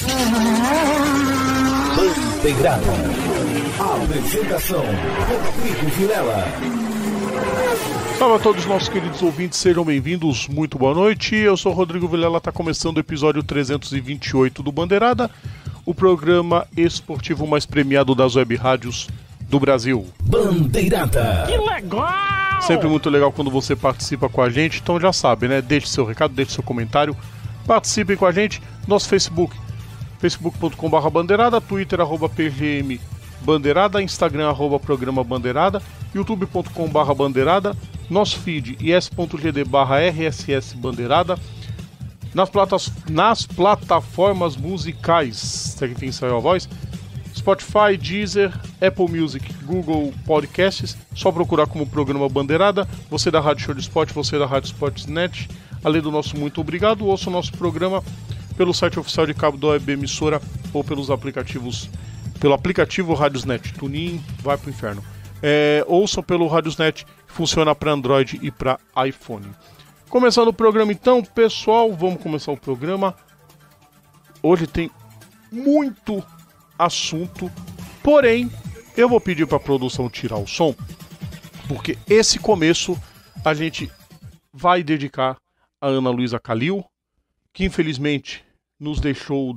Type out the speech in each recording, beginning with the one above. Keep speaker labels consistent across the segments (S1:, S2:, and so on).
S1: Bandeirada. Apresentação: Rodrigo Vilela.
S2: Salve a todos os nossos queridos ouvintes, sejam bem-vindos, muito boa noite. Eu sou o Rodrigo Vilela, está começando o episódio 328 do Bandeirada, o programa esportivo mais premiado das web rádios do Brasil.
S1: Bandeirada.
S3: Que legal!
S2: Sempre muito legal quando você participa com a gente, então já sabe, né? Deixe seu recado, deixe seu comentário, participem com a gente. Nosso Facebook, facebook.com/bandeirada, Twitter, @pgmbandeirada, Instagram, @programa bandeirada, youtube.com/bandeirada, nosso feed, is.gd/rssbandeirada, nas plataformas musicais, até que enfim saiu a voz, Spotify, Deezer, Apple Music, Google Podcasts, só procurar como Programa Bandeirada. Você da Rádio Show de Sport, você da Rádio Sportsnet, além do nosso muito obrigado, ouça o nosso programa pelo site oficial de cabo da web emissora ou pelos aplicativos, pelo aplicativo Radiosnet, TuneIn, vai pro inferno. Ouçam pelo Radiosnet, que funciona para Android e para iPhone. Começando o programa então, pessoal, vamos começar o programa. Hoje tem muito assunto, porém, eu vou pedir para a produção tirar o som, porque esse começo a gente vai dedicar a Ana Luísa Calil, que infelizmente nos deixou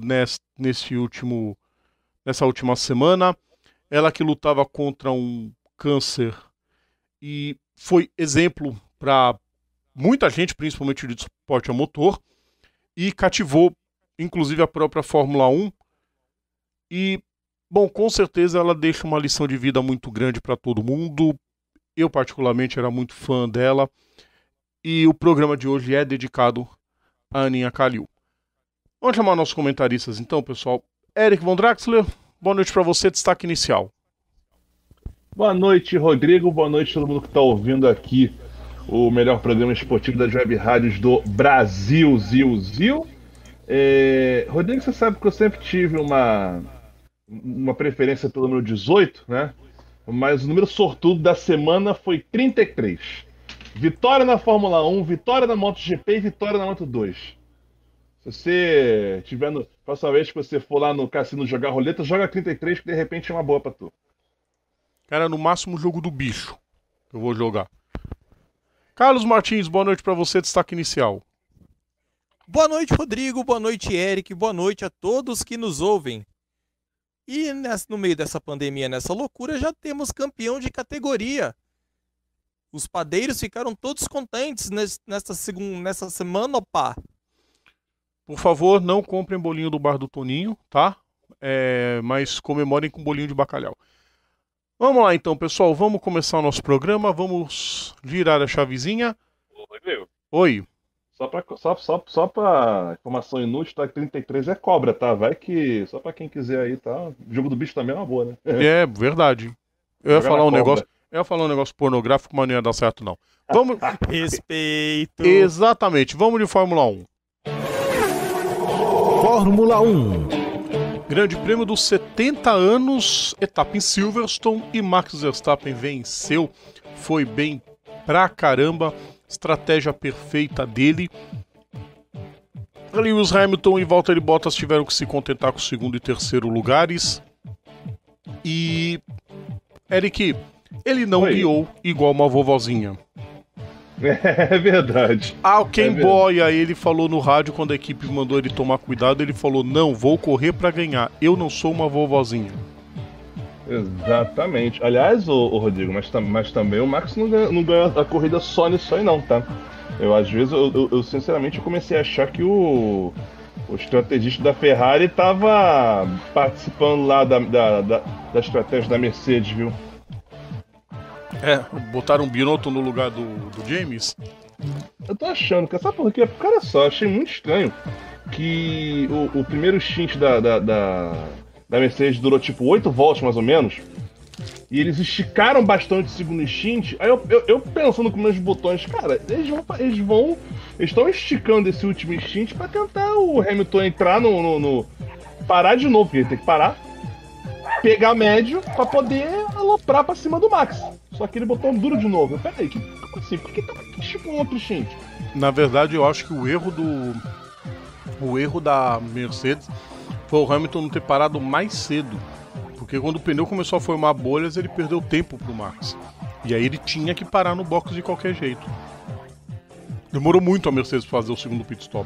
S2: nessa última semana. Ela que lutava contra um câncer e foi exemplo para muita gente, principalmente de esporte a motor, e cativou inclusive a própria Fórmula 1. E, bom, com certeza ela deixa uma lição de vida muito grande para todo mundo. Eu particularmente era muito fã dela e o programa de hoje é dedicado a Aninha Calil. Vamos chamar nossos comentaristas então, pessoal. Eric Von Draxler, boa noite para você, destaque inicial.
S4: Boa noite, Rodrigo. Boa noite a todo mundo que está ouvindo aqui o melhor programa esportivo das web rádios do Brasil, Zil. Rodrigo, você sabe que eu sempre tive uma preferência pelo número 18, né? Mas o número sortudo da semana foi 33. Vitória na Fórmula 1, vitória na MotoGP e vitória na Moto2. Se você tiver próxima vez que você for lá no cassino jogar roleta, joga 33, que de repente é uma boa pra tu.
S2: Cara, no máximo o jogo do bicho eu vou jogar. Carlos Martins, boa noite pra você, destaque inicial.
S3: Boa noite, Rodrigo. Boa noite, Eric. Boa noite a todos que nos ouvem. E no meio dessa pandemia, nessa loucura, já temos campeão de categoria. Os padeiros ficaram todos contentes nessa semana, opa.
S2: Por favor, não comprem bolinho do bar do Toninho, tá? Mas comemorem com bolinho de bacalhau. Vamos lá então, pessoal. Vamos começar o nosso programa. Vamos girar a chavezinha.
S4: Rodrigo.
S2: Oi.
S4: Só pra informação inútil, tá? 33 é cobra, tá? Vai que, só pra quem quiser aí, tá? O jogo do bicho também é uma boa, né?
S2: É, verdade. Eu ia falar um negócio pornográfico, mas não ia dar certo, não. Vamos...
S3: Respeito.
S2: Exatamente. Vamos de Fórmula 1.
S1: Fórmula 1.
S2: Grande Prêmio dos 70 anos, etapa em Silverstone, e Max Verstappen venceu. Foi bem pra caramba. Estratégia perfeita dele. Lewis Hamilton e Valtteri Bottas tiveram que se contentar com o segundo e terceiro lugares. E Eric, ele não guiou igual uma vovozinha.
S4: É verdade.
S2: Ken Boya, ele falou no rádio quando a equipe mandou ele tomar cuidado, ele falou: não, vou correr pra ganhar, eu não sou uma vovozinha.
S4: Exatamente. Aliás, o Rodrigo, mas também o Max não ganhou a corrida só nisso aí não, tá? Às vezes, eu sinceramente comecei a achar que o estrategista da Ferrari tava participando lá da estratégia da Mercedes, viu?
S2: Botaram um Binotto no lugar do James?
S4: Eu tô achando, que sabe por quê? Cara só, achei muito estranho que o primeiro stint da Mercedes durou tipo 8 voltas mais ou menos, e eles esticaram bastante o segundo stint. Aí eu pensando com meus botões, cara, eles estão esticando esse último stint pra tentar o Hamilton entrar no parar de novo, porque ele tem que parar, pegar médio pra poder aloprar pra cima do Max. Só que ele botou um duro de novo. Peraí, como assim? Por que esticou um outro stint?
S2: Na verdade, eu acho que o erro da Mercedes foi o Hamilton não ter parado mais cedo. Porque quando o pneu começou a formar bolhas, ele perdeu tempo pro Max. E aí ele tinha que parar no box de qualquer jeito. Demorou muito a Mercedes fazer o segundo pit stop.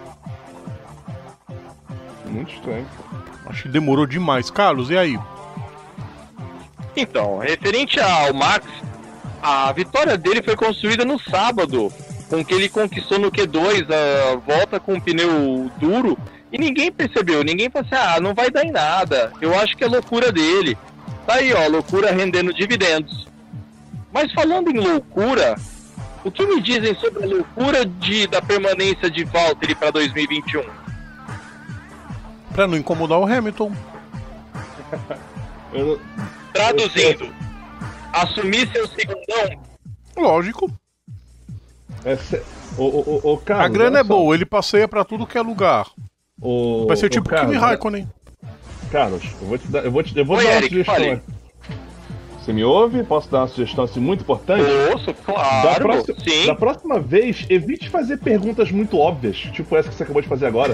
S4: Muito estranho.
S2: Acho que demorou demais. Carlos, e aí?
S5: Então, referente ao Max, a vitória dele foi construída no sábado, com o que ele conquistou no Q2, a volta com o pneu duro, e ninguém percebeu, ninguém falou assim, não vai dar em nada, eu acho que é loucura dele. Tá aí, ó, loucura rendendo dividendos. Mas falando em loucura, o que me dizem sobre a loucura da permanência de Valtteri para 2021?
S2: Pra não incomodar o Hamilton.
S5: Traduzindo, assumir seu segundão?
S2: Lógico.
S4: Carlos,
S2: a grana é boa, ele passeia pra tudo que é lugar. Vai ser tipo
S4: Carlos,
S2: Kimi Raikkonen.
S4: Carlos, eu vou dar uma
S5: Eric,
S4: sugestão.
S5: fale.
S4: Você me ouve? Posso dar uma sugestão assim, muito importante?
S5: Ouço, claro, sim.
S4: Da próxima vez, evite fazer perguntas muito óbvias, tipo essa que você acabou de fazer agora.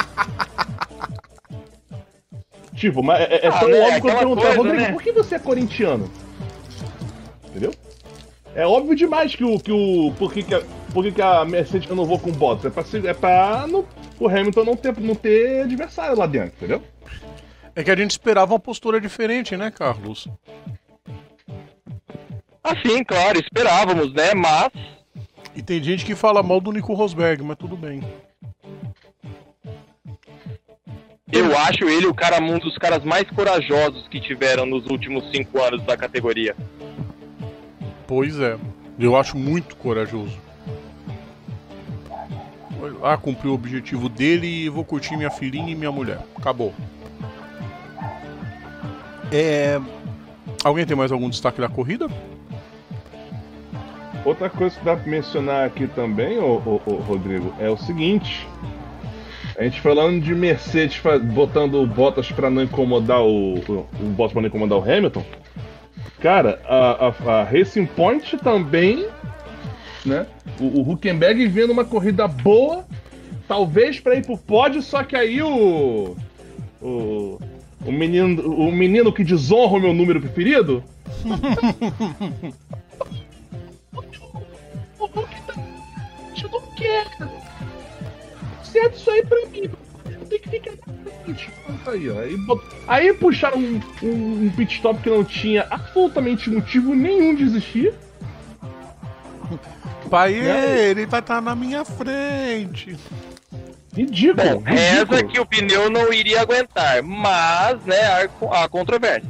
S4: Tipo, mas é tão óbvio quando perguntar, Rodrigo, né? Por que você é corintiano? Entendeu? É óbvio demais por que a Mercedes renovou com o Bottas. É pra o Hamilton não ter adversário lá dentro, entendeu?
S2: É que a gente esperava uma postura diferente, né, Carlos?
S5: Sim, claro, esperávamos, né? Mas...
S2: E tem gente que fala mal do Nico Rosberg, mas tudo bem.
S5: Eu acho ele um dos caras mais corajosos que tiveram nos últimos 5 anos da categoria.
S2: Pois é, eu acho muito corajoso. Cumpri o objetivo dele e vou curtir minha filhinha e minha mulher. Acabou. Alguém tem mais algum destaque da corrida?
S4: Outra coisa que dá pra mencionar aqui também, Rodrigo, é o seguinte. A gente falando de Mercedes botando o Bottas pra não incomodar o Bottas pra não incomodar o Hamilton. Cara, a Racing Point também, né? O Hülkenberg vendo uma corrida boa, talvez pra ir pro pódio, só que aí o menino que desonra o meu número preferido. Eu não quero. Certo isso aí pra mim. Eu tenho que ficar aí puxaram um pit stop que não tinha absolutamente motivo nenhum de existir.
S2: Pai, ele vai estar na minha frente.
S4: Ridículo.
S5: Bom, reza que o pneu não iria aguentar, mas, né, há controvérsia.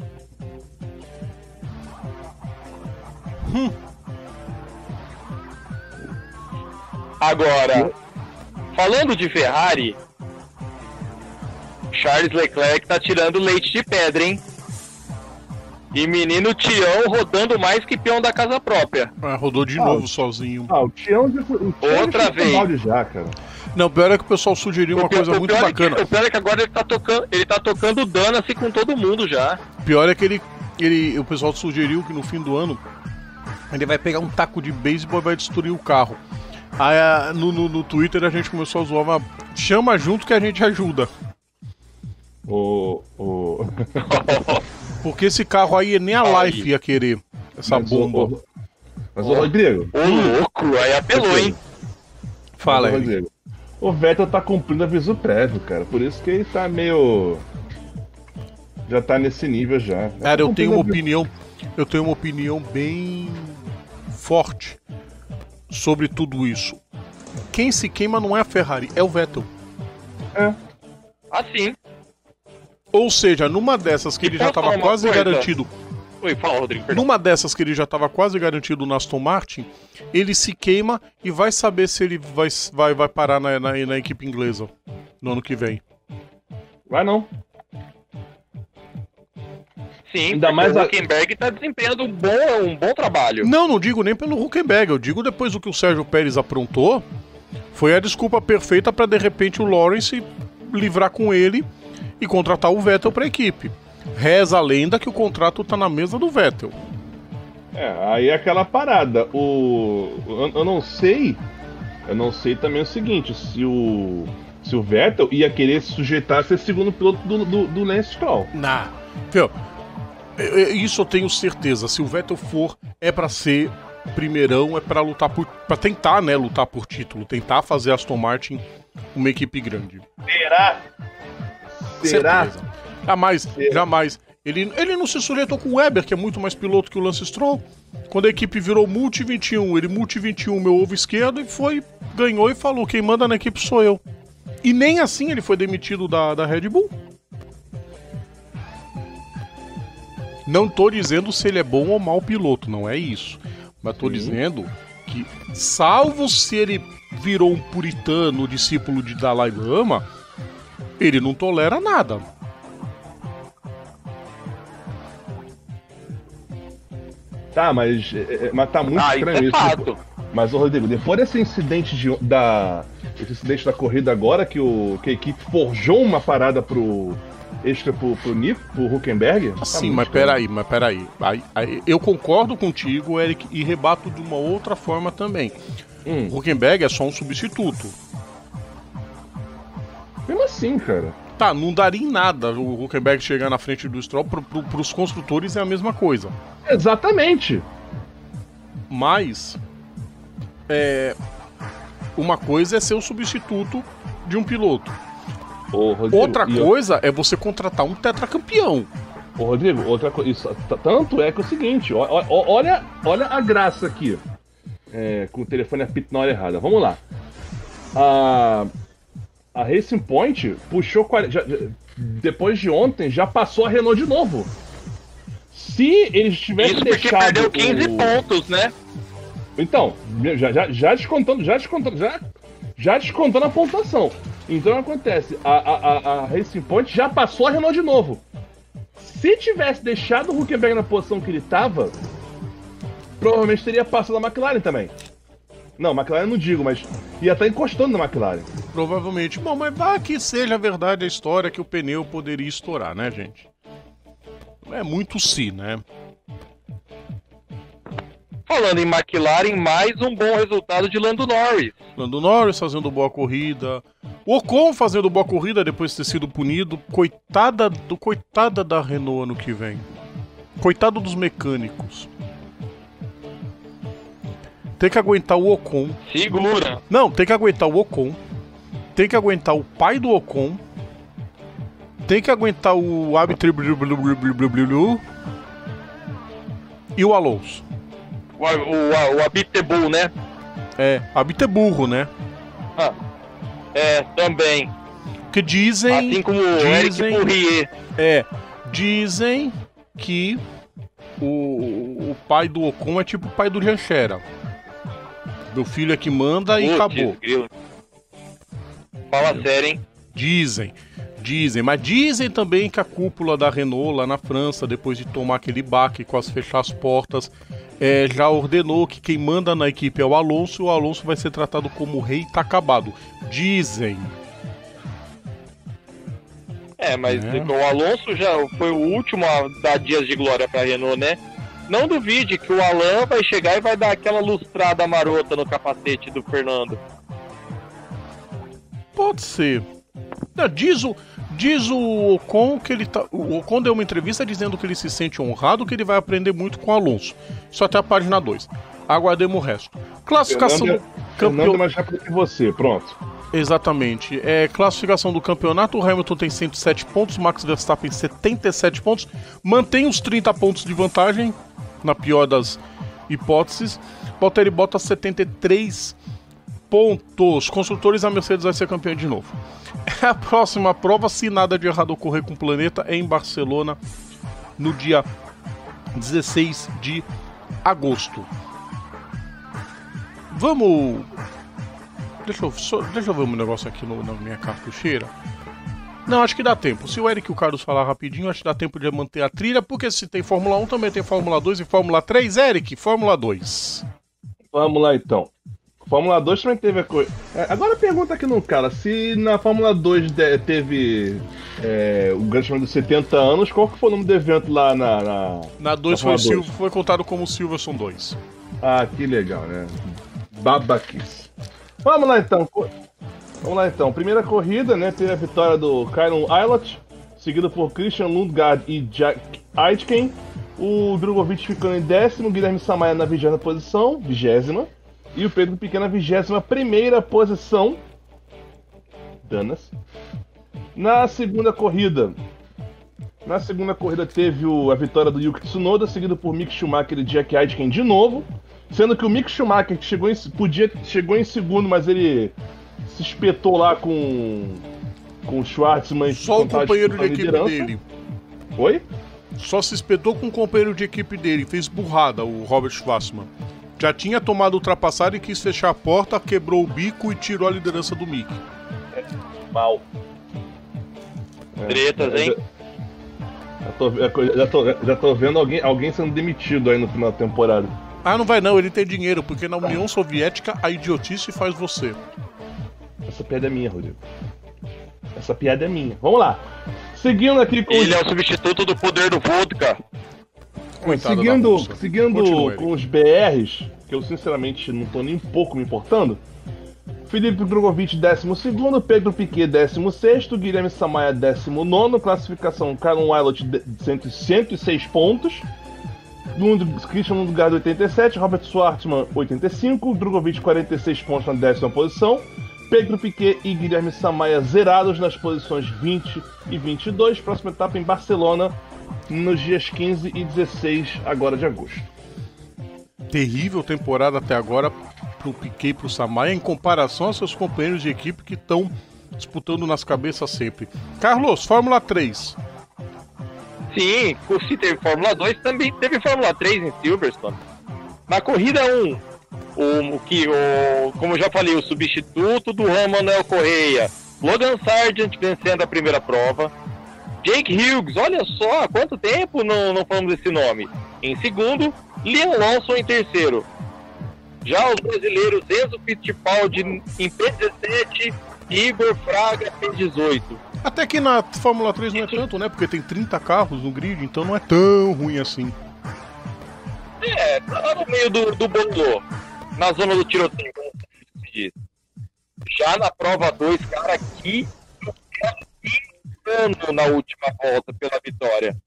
S5: Agora, falando de Ferrari, Charles Leclerc tá tirando leite de pedra, hein? E menino Tião rodando mais que peão da casa própria.
S2: Rodou de novo sozinho.
S4: O Tião
S5: outra vez.
S4: Já, cara.
S2: Não, o pior é que o pessoal sugeriu uma coisa muito bacana.
S5: O pior é que agora ele tá tocando dano-se com todo mundo já.
S2: O pior é que o pessoal sugeriu que no fim do ano ele vai pegar um taco de beisebol e vai destruir o carro. Aí no Twitter a gente começou a zoar, mas chama junto que a gente ajuda. Porque esse carro aí nem a Life ia querer essa bomba.
S4: Mas o Rodrigo.
S5: Ô louco, aí apelou, hein?
S2: Fala aí.
S4: Rodrigo. O Vettel tá cumprindo aviso prévio, cara. Por isso que ele tá meio. Já tá nesse nível já.
S2: Cara, eu tenho uma opinião bem forte sobre tudo isso. Quem se queima não é a Ferrari, é o Vettel.
S5: Assim.
S2: Ou seja, numa dessas que ele já estava quase garantido.
S5: Oi, fala, Rodrigo. Perdão.
S2: Numa dessas que ele já estava quase garantido no Aston Martin, ele se queima e vai saber se ele vai parar na equipe inglesa no ano que vem.
S4: Vai não.
S5: Sim, ainda mais o Hülkenberg tá desempenhando um bom trabalho.
S2: Não digo nem pelo Hülkenberg, eu digo depois do que o Sérgio Pérez aprontou, foi a desculpa perfeita para de repente o Lawrence livrar com ele e contratar o Vettel para a equipe. Reza a lenda que o contrato tá na mesa do Vettel.
S4: Aí é aquela parada. Eu não sei também o seguinte, se se o Vettel ia querer se sujeitar a ser segundo piloto do Lance Stroll.
S2: Isso eu tenho certeza. Se o Vettel for, é pra ser primeirão, é pra lutar pra tentar, né, lutar por título, tentar fazer a Aston Martin uma equipe grande.
S4: Será?
S2: Certeza. Jamais. Ele não se sujeitou com o Weber, que é muito mais piloto que o Lance Stroll. Quando a equipe virou Multi-21, ele Multi-21, meu ovo esquerdo, e ganhou e falou, quem manda na equipe sou eu. E nem assim ele foi demitido da Red Bull. Não tô dizendo se ele é bom ou mau piloto, não é isso. Mas tô dizendo que, salvo se ele virou um puritano, discípulo de Dalai Lama, ele não tolera nada.
S4: Tá, mas tá muito estranho isso.
S5: Fato.
S4: Mas, Rodrigo, depois desse incidente da corrida agora, que a equipe forjou uma parada extra pro Nico, pro Huckenberg.
S2: Sim, mas peraí. Aí, eu concordo contigo, Eric, e rebato de uma outra forma também. O Huckenberg é só um substituto.
S4: Mesmo assim, cara.
S2: Tá, não daria em nada o Huckenberg chegar na frente do Stroll, pros construtores é a mesma coisa.
S4: Exatamente.
S2: Mas uma coisa é ser o substituto de um piloto.
S4: Rodrigo,
S2: outra coisa é você contratar um tetracampeão.
S4: Rodrigo, outra coisa. Tanto é que é o seguinte, olha a graça aqui. Com o telefone apito na hora errada. Vamos lá. A Racing Point puxou. Depois de ontem, já passou a Renault de novo. Se eles tivessem deixado.
S5: Perdeu 15 pontos, né?
S4: Então, já descontando a pontuação. Então acontece, a Racing Point já passou a Renault de novo. Se tivesse deixado o Huckenberg na posição que ele estava, provavelmente teria passado a McLaren também. Não, McLaren não digo, mas ia estar encostando na McLaren.
S2: Provavelmente. Bom, mas vá que seja verdade a história que o pneu poderia estourar, né, gente? É muito si, né?
S5: Falando em McLaren, mais um bom resultado de Lando Norris.
S2: Lando Norris fazendo boa corrida. O Ocon fazendo boa corrida depois de ter sido punido. Coitada da Renault ano que vem. Coitado dos mecânicos. Tem que aguentar o Ocon.
S5: Segura.
S2: Não, tem que aguentar o Ocon. Tem que aguentar o pai do Ocon. Tem que aguentar o Abiteboul e o Alonso.
S5: O Abiteboul, né?
S2: Abiteburro, né?
S5: Também.
S2: Que dizem...
S5: Assim como o Eric Pourrier.
S2: Dizem que o pai do Ocon é tipo o pai do Janchera. Meu filho é que manda e acabou.
S5: Fala sério, hein?
S2: Dizem, mas dizem também que a cúpula da Renault lá na França, depois de tomar aquele baque com as fechar as portas, já ordenou que quem manda na equipe é o Alonso e o Alonso vai ser tratado como rei e tá acabado. Dizem.
S5: Mas o Alonso já foi o último a dar dias de glória pra Renault, né? Não duvide que o Alain vai chegar e vai dar aquela lustrada marota no capacete do Fernando.
S2: Pode ser. Diz o Ocon que ele tá. O Ocon deu uma entrevista dizendo que ele se sente honrado, que ele vai aprender muito com o Alonso. Isso até a página 2. Aguardemos o resto. Classificação do campeonato.
S4: Mais rápido que você, pronto.
S2: Exatamente. Classificação do campeonato. O Hamilton tem 107 pontos, Max Verstappen 77 pontos. Mantém os 30 pontos de vantagem, na pior das hipóteses. Valtteri Bottas 73 pontos. Construtores, a Mercedes vai ser campeã de novo. A próxima prova, se nada de errado ocorrer com o planeta, é em Barcelona, no dia 16 de agosto. Vamos... Deixa eu ver um negócio aqui na minha cartucheira. Não, acho que dá tempo. Se o Eric e o Carlos falar rapidinho, acho que dá tempo de manter a trilha, porque se tem Fórmula 1, também tem Fórmula 2 e Fórmula 3. Eric, Fórmula 2.
S4: Vamos lá, então. Fórmula 2 também teve a coisa. Agora pergunta aqui no cara, se na Fórmula 2 teve o Grande Prêmio dos 70 anos, qual que foi o nome do evento lá
S2: na 2 foi contado como Silverstone 2.
S4: Ah, que legal, né? Babaquice. Vamos lá então. Vamos lá então. Primeira corrida, né? Teve a vitória do Kyron Eilert, seguido por Christian Lundgaard e Jack Aitken. O Drogovic ficando em 10º, Guilherme Samaia na 20ª posição, 20ª. E o Pedro Piquet na 21ª posição. Danas. Na segunda corrida teve a vitória do Yuki Tsunoda, seguido por Mick Schumacher e Jack Aitken de novo. Sendo que o Mick Schumacher chegou em segundo, mas ele se espetou lá com o Schwartzman.
S2: Só o companheiro de equipe dele.
S4: Oi?
S2: Só se espetou com o companheiro de equipe dele, fez burrada, o Robert Schwartzman. Já tinha tomado ultrapassada e quis fechar a porta, quebrou o bico e tirou a liderança do Mick.
S4: Mal.
S5: Tretas, hein?
S4: Já tô vendo alguém sendo demitido aí no final da temporada.
S2: Ah, não vai não, ele tem dinheiro, porque na União Soviética a idiotice faz você.
S4: Essa piada é minha, Rodrigo. Essa piada é minha. Vamos lá. Seguindo aqui com...
S5: Ele é o substituto do poder do vodka.
S4: Seguindo com os BRs, que eu sinceramente não tô nem um pouco me importando. Felipe Drogovic, 12º, Pedro Piquet, 16º, Guilherme Samaia, 19º, classificação Kyron Eilert, 106 pontos, Christian Lundgaard, 87, Robert Schwartzman, 85, Drogovic, 46 pontos na 10ª posição, Pedro Piquet e Guilherme Samaia zerados nas posições 20 e 22, próxima etapa em Barcelona, nos dias 15 e 16 agora de agosto.
S2: Terrível temporada até agora pro Piquet e pro Samaia em comparação aos seus companheiros de equipe que estão disputando nas cabeças sempre. Carlos, Fórmula 3.
S5: Sim, se teve Fórmula 2, também teve Fórmula 3 em Silverstone. Na corrida 1, como eu já falei, o substituto do Juan Manuel Correia, Logan Sargent vencendo a primeira prova. Jake Hughes, olha só, há quanto tempo não falamos desse nome. Em segundo, Liam Lawson em terceiro. Já os brasileiros Enzo Fittipaldi em P17 e Igor Fraga P18.
S2: Até que na Fórmula 3 não é tanto, né? Porque tem 30 carros no grid, então não é tão ruim assim.
S5: Tá lá no meio do bolo, na zona do tiroteio, como se diz. Já na prova 2, cara, aqui na última volta pela vitória.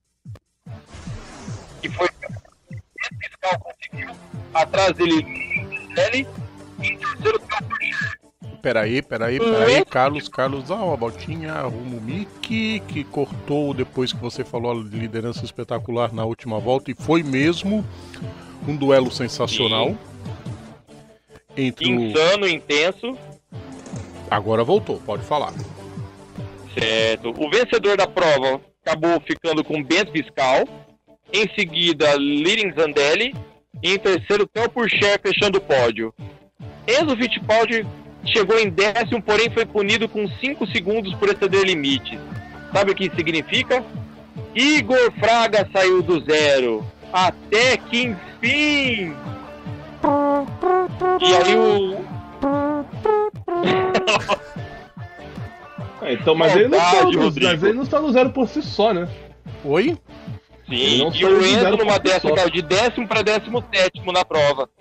S5: Que foi o fiscal conseguiu atrás dele e em terceiro
S2: Peraí, Carlos, dá uma voltinha, arruma o Mickey, que cortou depois que você falou a liderança espetacular na última volta, e foi mesmo um duelo sensacional. Entre
S5: insano, intenso.
S2: Agora voltou, pode falar.
S5: Certo. O vencedor da prova acabou ficando com Bento Viscal. Em seguida, Liren Zandelli. E em terceiro, Theo Pourchaire fechando o pódio. Enzo Fittipaldi chegou em 10º, porém foi punido com 5 segundos por exceder limites. Sabe o que isso significa? Igor Fraga saiu do zero. Até que enfim! E aí o...
S4: Então, mas ele não está no zero por si só, né?
S2: Oi?
S5: Sim, e o Enzo numa dessa caiu de 10º para 17º na prova.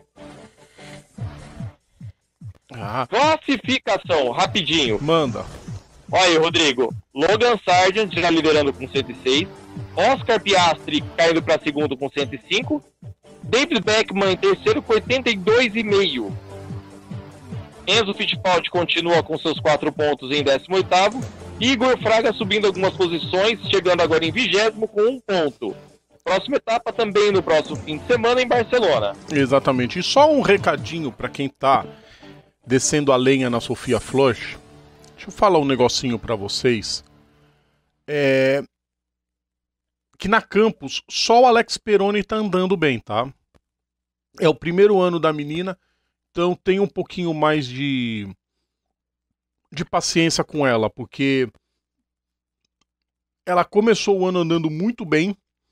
S5: Classificação, rapidinho.
S2: Manda.
S5: Olha aí, Rodrigo. Logan Sargent já liderando com 106. Oscar Piastri caindo para segundo com 105. David Beckman em terceiro com 82,5. Enzo Fittipaldi continua com seus 4 pontos em 18º. Igor Fraga subindo algumas posições, chegando agora em 20º com 1 ponto. Próxima etapa também no próximo fim de semana em Barcelona.
S2: Exatamente. E só um recadinho para quem tá descendo a lenha na Sofia Flush. Deixa eu falar um negocinho para vocês. Que na Campus só o Alex Peroni tá andando bem, tá? É o primeiro ano da menina, então tem um pouquinho mais de paciência com ela, porque ela começou o ano andando muito bem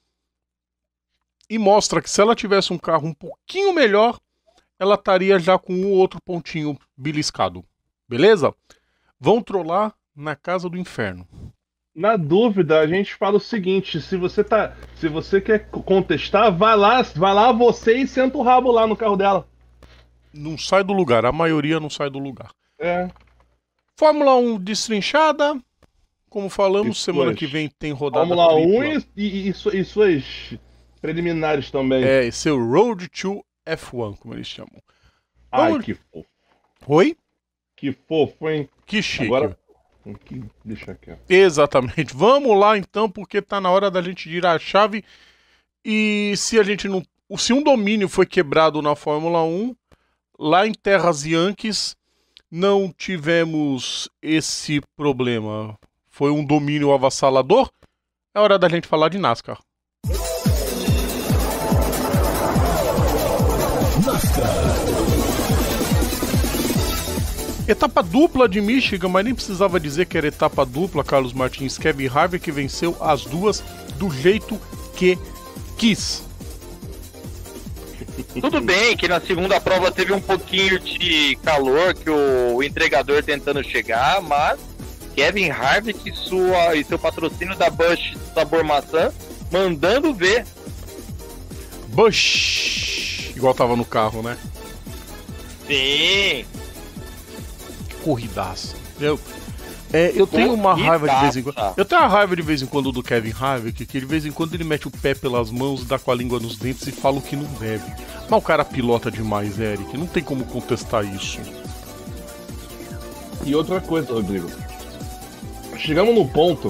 S2: e mostra que se ela tivesse um carro um pouquinho melhor, ela estaria já com um outro pontinho beliscado. Beleza? Vão trollar na casa do inferno.
S4: Na dúvida, a gente fala o seguinte: se você quer contestar, vai lá você e senta o rabo lá no carro dela.
S2: Não sai do lugar, a maioria não sai do lugar. Fórmula 1 destrinchada. Como falamos,
S4: E
S2: semana
S4: suas-
S2: que vem tem rodada
S4: Fórmula 1
S2: tripla.
S4: e suas preliminares também.
S2: É, esse é o Road to F1, como eles chamam.
S4: Ai,
S2: vamos-
S4: que fofo.
S2: Oi?
S4: Que fofo, hein?
S2: Que chique.
S4: Agora. Deixa quieto.
S2: Exatamente. Vamos lá então, porque tá na hora da gente girar a chave. E se a gente não. Se um domínio foi quebrado na Fórmula 1, lá em Terras Yankees não tivemos esse problema. Foi um domínio avassalador. É hora da gente falar de NASCAR. Etapa dupla de Michigan, mas nem precisava dizer que era etapa dupla, Carlos Martins. Kevin Harvick venceu as duas do jeito que quis.
S5: Tudo bem que na segunda prova teve um pouquinho de calor, que o entregador tentando chegar, mas Kevin Harvick e seu patrocínio da Busch Sabor Maçã mandando ver.
S2: Bush! Igual tava no carro, né?
S5: Sim.
S2: Corridaça. Eu tenho uma raiva de vez em quando. Eu tenho uma raiva de vez em quando do Kevin Harvick, que de vez em quando ele mete o pé pelas mãos, dá com a língua nos dentes e fala o que não deve. Mas o cara pilota demais, Eric. Não tem como contestar isso.
S4: E outra coisa, Rodrigo. Chegamos num ponto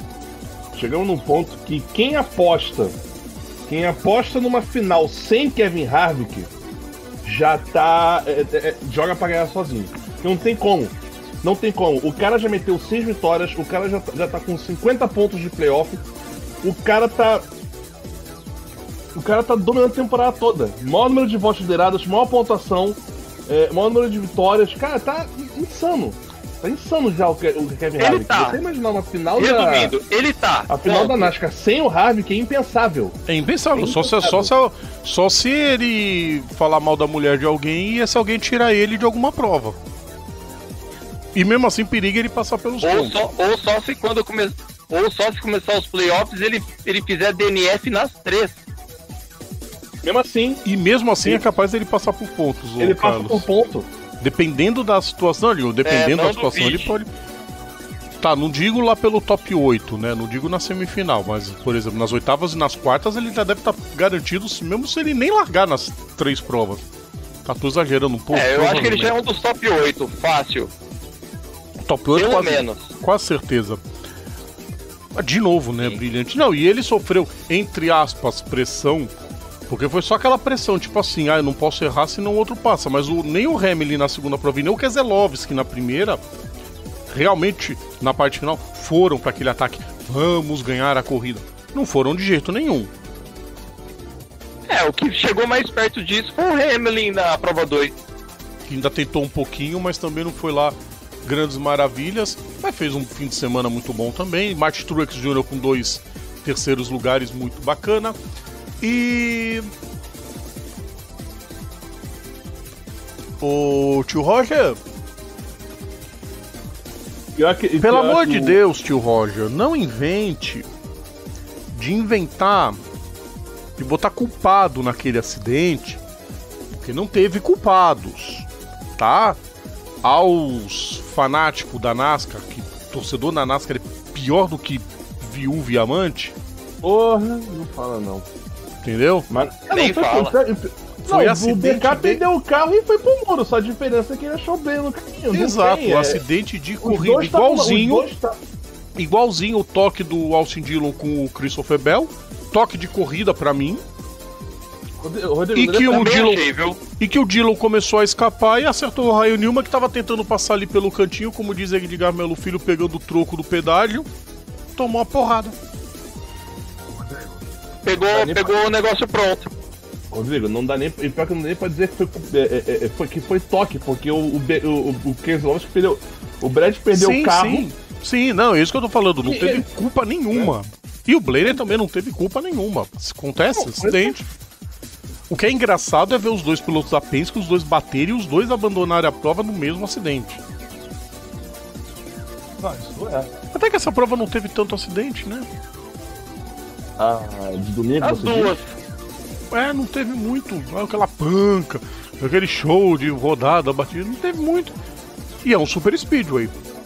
S4: que quem aposta numa final sem Kevin Harvick já tá. Joga pra ganhar sozinho. Não tem como. Não tem como. O cara já meteu 6 vitórias, o cara já tá com 50 pontos de playoff. O cara tá dominando a temporada toda. Maior número de votos liderados, maior pontuação, maior número de vitórias. Cara, tá insano. Tá insano já o Kevin Harvick.
S5: Tá.
S4: Você imaginar uma final
S5: Resumindo, ele tá.
S4: A final da NASCAR sem o Harvick é impensável.
S2: É impensável. Só se ele falar mal da mulher de alguém e se alguém tirar ele de alguma prova. E mesmo assim periga ele passar pelos pontos.
S5: Ou só se começar os playoffs ele fizer DNF nas 3.
S4: Mesmo assim,
S2: E mesmo assim é capaz dele passar por pontos,
S4: ele
S2: ô,
S4: passa
S2: Carlos.
S4: por ponto.
S2: Dependendo da situação, dependendo da situação, ele pode. Tá, não digo lá pelo top 8, né? Não digo na semifinal, mas, por exemplo, nas oitavas e nas quartas ele já deve estar garantido, mesmo se ele nem largar nas 3 provas. Tá, tô exagerando um pouco.
S5: Eu acho que ele já é um dos top 8, fácil.
S2: Top 8
S5: Pelo
S2: quase,
S5: menos.
S2: quase certeza. De novo, né? Brilhante. Não, e ele sofreu, entre aspas, pressão. Porque foi só aquela pressão, tipo assim, eu não posso errar senão o outro passa. Mas nem o Hamilton na segunda prova e nem o Keselowski na primeira, realmente, na parte final, foram para aquele ataque. Vamos ganhar a corrida. Não foram de jeito nenhum.
S5: O que chegou mais perto disso foi o Hamilton na prova 2.
S2: Que ainda tentou um pouquinho, mas também não foi lá grandes maravilhas. Mas fez um fim de semana muito bom também. Martin Truex Jr. com 2 terceiros lugares, muito bacana. E... o tio Roger, pelo amor de Deus, tio Roger, não invente de botar culpado naquele acidente, porque não teve culpados, tá? Aos fanáticos da NASCAR, que torcedor da NASCAR é pior do que viúvo e amante.
S4: Porra, não fala não.
S2: Entendeu?
S4: Mas
S5: Nem fala.
S2: Foi
S4: o
S2: acidente
S4: BK perdeu o carro e foi pro muro. Só a diferença é que ele achou bem no caminho.
S2: Exato, o acidente de corrida igualzinho o toque do Austin Dillon com o Christopher Bell. Toque de corrida pra mim. E que o Dillon começou a escapar e acertou o Ryan Newman, que tava tentando passar ali pelo cantinho, como diz Edgar Melo Filho, pegando o troco do pedágio. Tomou uma porrada.
S5: Pegou o negócio pronto.
S4: Rodrigo, não dá nem. Pior que não dá nem pra dizer que foi toque, porque o Keselowski perdeu. O Brad perdeu o carro.
S2: Sim, não, é isso que eu tô falando. Não teve culpa nenhuma. E o Blair também não teve culpa nenhuma. Acontece, acidente. O que é engraçado é ver os dois pilotos da Penske, os dois baterem e os dois abandonarem a prova no mesmo acidente.
S4: Isso é.
S2: Até que essa prova não teve tanto acidente, né?
S4: De domingo,
S5: As duas.
S2: Não teve muito. Aquela panca, aquele show de rodada, batida, não teve muito. E é um super speedway.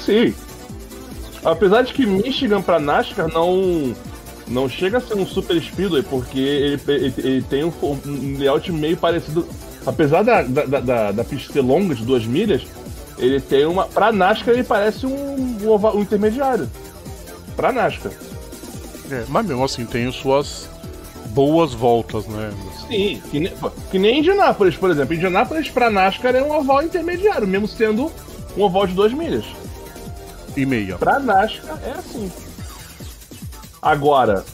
S4: Sim. Apesar de que Michigan pra NASCAR não chega a ser um super speedway, porque ele tem um layout meio parecido. Apesar da pista ser longa, de 2 milhas, ele tem uma... Pra NASCAR ele parece um intermediário. Pra NASCAR.
S2: Mas mesmo assim tem suas boas voltas, né?
S4: Sim, que nem Indianápolis, por exemplo. Indianápolis pra NASCAR é um oval intermediário, mesmo sendo um oval de 2 milhas.
S2: E meia.
S4: Pra NASCAR é assim. Agora,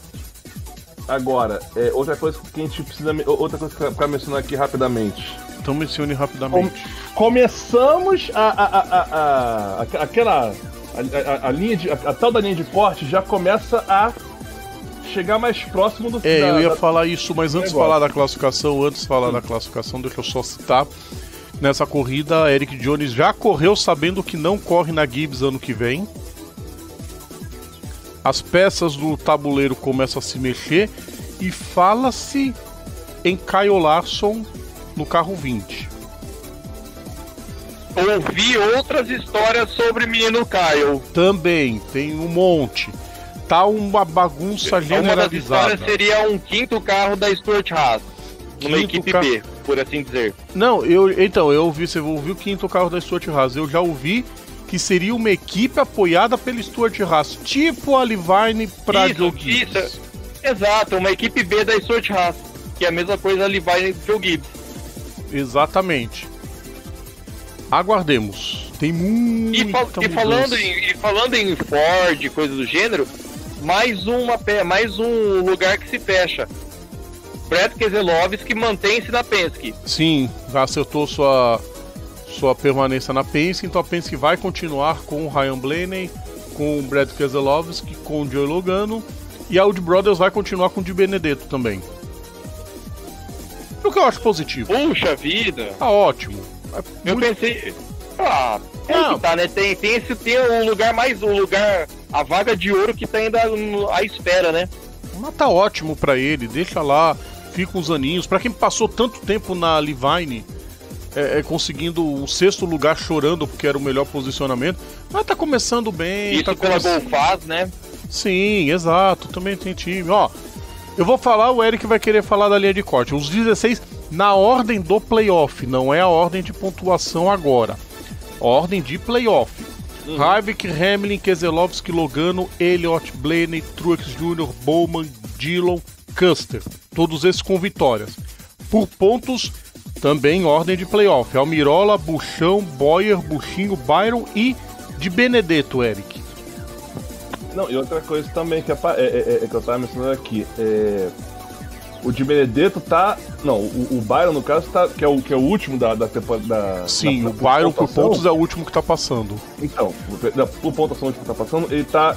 S4: outra coisa que a gente precisa... Outra coisa pra mencionar aqui rapidamente.
S2: Então mencione rapidamente.
S4: Começamos aquela... A tal da linha de corte já começa a chegar mais próximo do...
S2: eu ia falar isso, mas antes de falar da classificação, deixa eu só citar. Nessa corrida, Eric Jones já correu sabendo que não corre na Gibbs ano que vem. As peças do tabuleiro começam a se mexer e fala-se em Kyle Larson no carro 20.
S5: Ouvi outras histórias sobre menino Kyle.
S2: Também, tem um monte. Tá uma bagunça generalizada.
S5: Uma das histórias seria um 5º carro da Stuart Haas. Numa equipe B, por assim dizer.
S2: Não, eu ouvi, você ouviu o 5º carro da Stuart Haas. Eu já ouvi que seria uma equipe apoiada pela Stuart Haas, tipo a Levine pra Joe Gibbs.
S5: Isso. Exato, uma equipe B da Stuart Haas, que é a mesma coisa a Levine e Joe Gibbs.
S2: Exatamente. Aguardemos. Tem muita
S5: e falando em Ford, coisa do gênero, mais um lugar que se fecha. Brad Keselowski mantém-se na Penske.
S2: Sim, já acertou sua permanência na Penske, então a Penske vai continuar com o Ryan Blaney, com o Brad Keselowski, com o Joey Logano, e a Audi Brothers vai continuar com o Di Benedetto também. O que eu acho positivo.
S5: Puxa vida!
S2: Tá ótimo.
S5: Eu pensei... que tá, né? Tem um lugar a vaga de ouro que tá ainda à espera, né?
S2: Mas tá ótimo pra ele, deixa lá, fica uns aninhos. Pra quem passou tanto tempo na Levine, conseguindo o 6º lugar chorando porque era o melhor posicionamento, mas tá começando bem.
S5: Isso
S2: tá
S5: pela Golfaz, né?
S2: Sim, exato, também tem time. Ó, eu vou falar, o Eric vai querer falar da linha de corte. Os 16 na ordem do playoff, não é a ordem de pontuação agora. Ordem de playoff. Harvick, Hamlin, Keselowski, Logano, Elliott, Blaney, Truex Jr., Bowman, Dillon, Custer. Todos esses com vitórias. Por pontos, também ordem de playoff. Almirola, Buchão, Bowyer, Buchinho, Byron e Di Benedetto, Eric.
S4: Não, e outra coisa também que eu tava mencionando aqui. O Di Benedetto tá... Não, o Byron, no caso, tá, que é o último da temporada...
S2: Sim, o Byron por pontos é o último que tá passando.
S4: Então, por pontuação, o último que tá passando, ele tá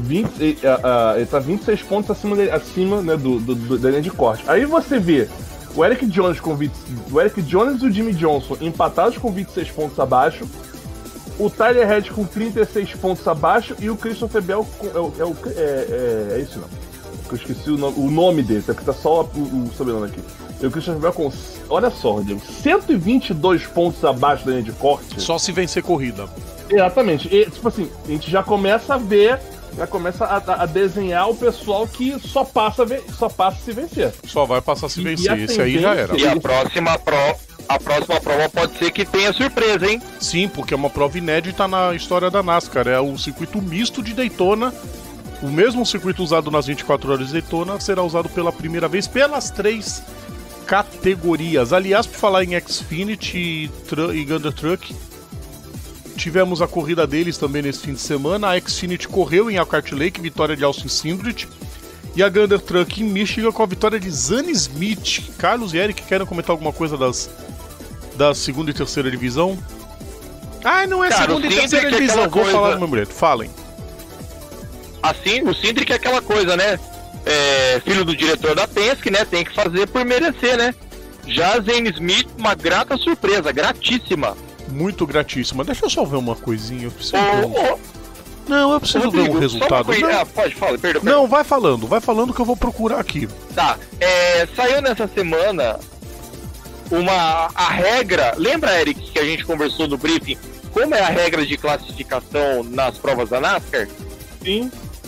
S4: 26 pontos acima né, da linha de corte. Aí você vê o Eric Jones e o Jimmy Johnson empatados com 26 pontos abaixo, o Tyler Reddick com 36 pontos abaixo e o Christopher Bell com... É isso não. Eu esqueci o nome dele, porque tá só o sobrenome aqui. E o Christopher Bell com... Olha só, Rodrigo, 122 pontos abaixo da linha de corte.
S2: Só se vencer corrida.
S4: Exatamente. E, tipo assim, a gente já começa a ver... Já começa a desenhar o pessoal que só passa se vencer.
S2: Só vai passar se vencer, esse aí já era.
S5: E a próxima prova pode ser que tenha surpresa, hein?
S2: Sim, porque é uma prova inédita na história da NASCAR. É o circuito misto de Daytona. O mesmo circuito usado nas 24 horas de Daytona será usado pela primeira vez pelas 3 categorias. Aliás, por falar em Xfinity e Gander Truck, tivemos a corrida deles também nesse fim de semana. A Xfinity correu em Elkhart Lake, vitória de Austin Cindric. E a Gander Truck em Michigan com a vitória de Zane Smith. Carlos e Eric, querem comentar alguma coisa da segunda e terceira divisão? Não é segunda e terceira divisão. Vou falar no meu momento. Falem.
S5: Assim, o Cindric é aquela coisa, né? Filho do diretor da Penske, né? Tem que fazer por merecer, né? Já Zane Smith, uma grata surpresa, gratíssima.
S2: Muito gratíssima. Deixa eu só ver uma coisinha. Eu preciso Não, eu preciso ver um resultado.
S5: Pode falar, perdão.
S2: Não, vai falando que eu vou procurar aqui.
S5: Tá, saiu nessa semana a regra, lembra, Eric, que a gente conversou no briefing, como é a regra de classificação nas provas da NASCAR?
S4: Sim.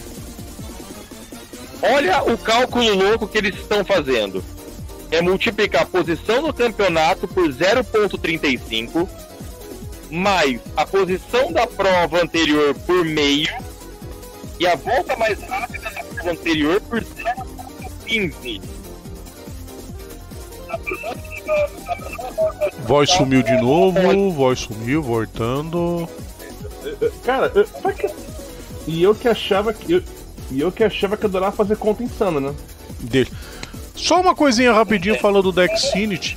S5: Olha o cálculo louco que eles estão fazendo. É multiplicar a posição no campeonato por 0,35 mais a posição da prova anterior por meio e a volta mais rápida da prova anterior por 0,15.
S2: Voz sumiu de novo, voz sumiu, voltando.
S4: Cara, e eu que achava que eu adorava fazer conta insana, né?
S2: Deixa. Só uma coisinha rapidinho falando do Xfinity.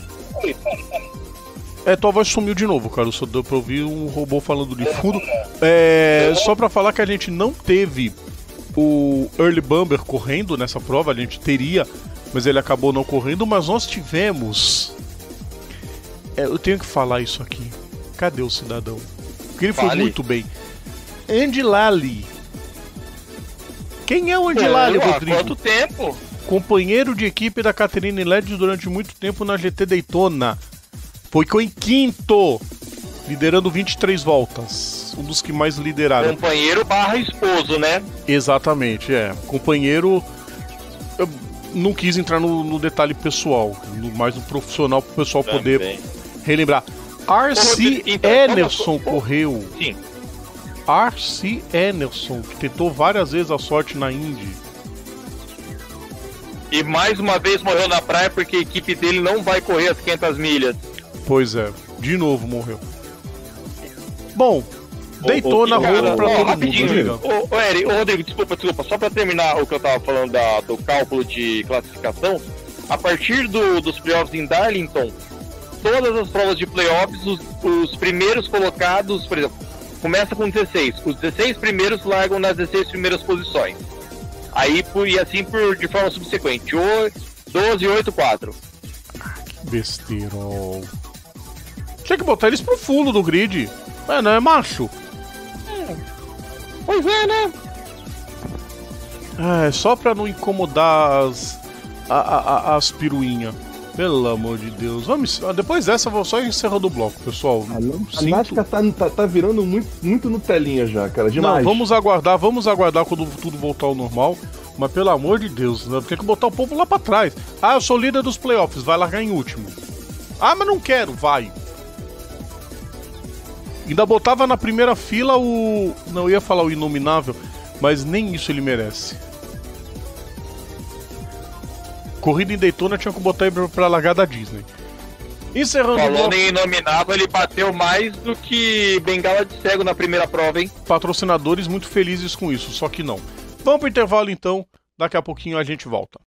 S2: Tua voz sumiu de novo, cara. Só deu pra ouvir um robô falando de fundo. Só pra falar que a gente não teve o Early Bumper correndo nessa prova. A gente teria, mas ele acabou não correndo. Mas nós tivemos... eu tenho que falar isso aqui. Cadê o cidadão? Porque ele foi muito bem. Andy Lally. Quem é o Andy Lally, Rodrigo?
S5: Quanto tempo?
S2: Companheiro de equipe da Catherine Led durante muito tempo na GT Daytona. Ficou em quinto, liderando 23 voltas. Um dos que mais lideraram.
S5: Companheiro barra esposo, né?
S2: Exatamente, companheiro. Eu não quis entrar no detalhe pessoal, mais no profissional, para o pessoal poder relembrar. R.C. Enerson correu.
S5: Sim.
S2: R.C. Enerson, que tentou várias vezes a sorte na Indy.
S5: E mais uma vez morreu na praia porque a equipe dele não vai correr as 500 milhas.
S2: Pois é, de novo morreu. Bom, Daytona rolou pra todo mundo.
S5: Rodrigo, desculpa, só pra terminar o que eu tava falando do cálculo de classificação, a partir dos playoffs em Darlington, todas as provas de playoffs, os primeiros colocados, por exemplo, começa com 16, os 16 primeiros largam nas 16 primeiras posições. Aí, e assim de forma subsequente, 12, 8, 4.
S2: Que besteirol. Tinha que botar eles pro fundo do grid. Não é macho?
S5: Pois é, né?
S2: Só pra não incomodar as piruinhas. Pelo amor de Deus. Depois dessa, eu vou só encerrando o bloco, pessoal.
S4: A NASCAR tá virando muito Nutelinha já, cara. Demais.
S2: Não, vamos aguardar quando tudo voltar ao normal. Mas pelo amor de Deus, né? Tem que botar o povo lá pra trás. Eu sou líder dos playoffs, vai largar em último. Mas não quero, vai. Ainda botava na primeira fila o... Não, ia falar o inominável, mas nem isso ele merece. Corrida em Daytona tinha que botar ele pra largar da Disney. Encerrando
S5: o bloco... em inominável, ele bateu mais do que bengala de cego na primeira prova, hein?
S2: Patrocinadores muito felizes com isso, só que não. Vamos pro intervalo então, daqui a pouquinho a gente volta.